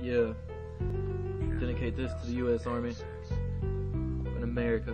Yeah. Dedicate this to the U.S. Army in America.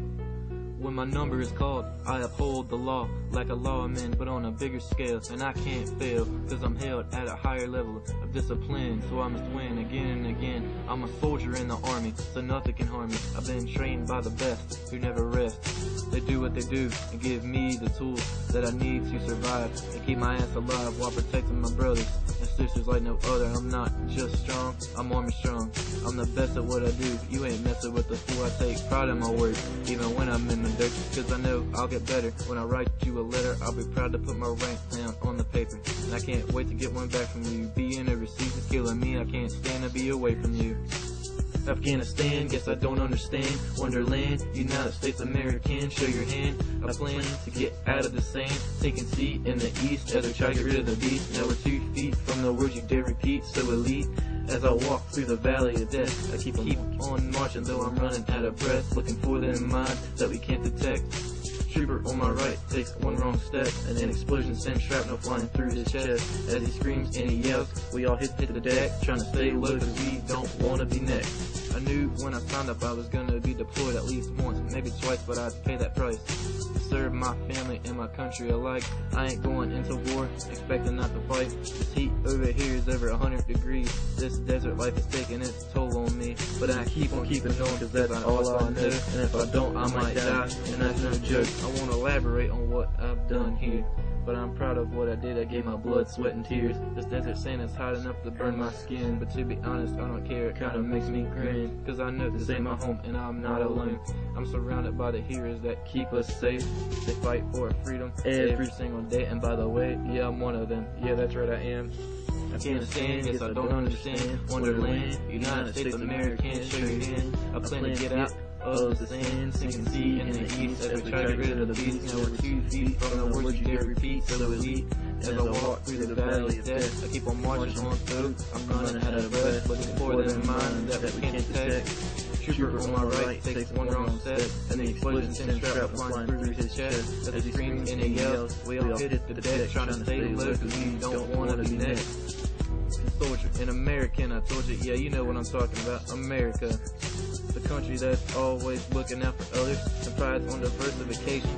When my number is called, I uphold the law like a lawman, but on a bigger scale, and I can't fail, cause I'm held at a higher level of discipline, so I must win again and again. I'm a soldier in the army, so nothing can harm me. I've been trained by the best, who never rest. They do what they do, and give me the tools that I need to survive, and keep my ass alive while protecting my brothers and sisters like no other. I'm not just strong, I'm army strong. I'm the best at what I do, you ain't messing with the fool. I take pride in my work, even when I'm in the dirt, cause I know I'll get better. When I write you a letter, I'll be proud to put my rank down on the paper, and I can't wait to get one back from you. Being overseas is killing me, I can't stand to be away from you. Afghanistan, guess I don't understand. Wonderland, United States American, show your hand. I plan to get out of the sand, taking seat in the east as I try to get rid of the beast. Now we're 2 feet from the words you dare repeat, so elite. As I walk through the valley of death, I keep on marching, though I'm running out of breath, looking for the mine that we can't detect. Trooper on my right takes one wrong step, and an explosion sends shrapnel flying through his chest. As he screams and he yells, we all hit the deck, trying to stay low cause we don't want to be next. I knew when I signed up I was gonna be deployed at least once, maybe twice, but I'd pay that price to serve my family and my country alike. I ain't going into war expecting not to fight. This heat over here is over 100 degrees. This desert life is taking its toll on me, but I keep on keeping going cause that's all I know. And if I don't, I might die, and that's no joke. I won't elaborate on what I've done here, but I'm proud of what I did. I gave my blood, sweat, and tears. This desert sand is hot enough to burn my skin, but to be honest, I don't care. It kinda makes me grin, cause I know this ain't my home and I'm not alone. I'm surrounded by the heroes that keep us safe. They fight for our freedom every single day, and by the way, yeah, I'm one of them. Yeah, that's right, I am. Afghanistan, guess I don't understand. Wonderland, United States American, show your hand. I plan to get out of the sand, sinking sea in the east as we try to get rid of the beast. Now we're 2 feet from the words you dare repeat, so elite. As I walk through the valley of death, I keep on marching on foot. I'm running out of breath, looking for them mines that we can't detect. Trooper on my right takes one wrong step, and the explosion sends shrapnel flying through his chest. As he screams and he yells, we all hit the deck, trying to stay low cause we don't want to be next. Soldier, an American, I told you, yeah, you know what I'm talking about. America, the country that's always looking out for others and prides on diversification.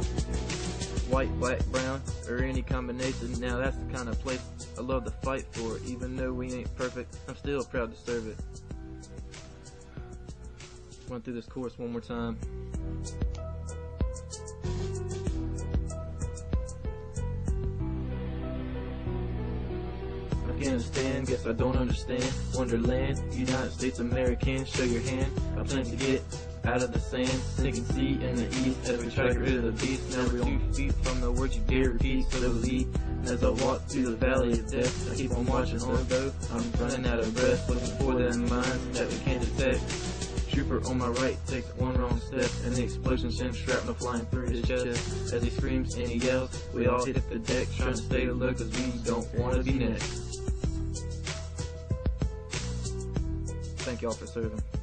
White, black, brown, or any combination. Now that's the kind of place I love to fight for. Even though we ain't perfect, I'm still proud to serve it. Run through this course one more time. Afghanistan, guess I don't understand. Wonderland, United States American, show your hand. I plan to get out of the sand, sinking sea in the east as we try to get rid of the beast. Now we're 2 feet from the words you dare repeat, so elite. As I walk through the valley of death, I keep on marching on though I'm running out of breath, looking for them mines that we can't detect. Trooper on my right takes one wrong step, and the explosion sends shrapnel flying through his chest. As he screams and he yells, we all hit the deck, trying to stay low cause we don't want to be next. Thank y'all for serving.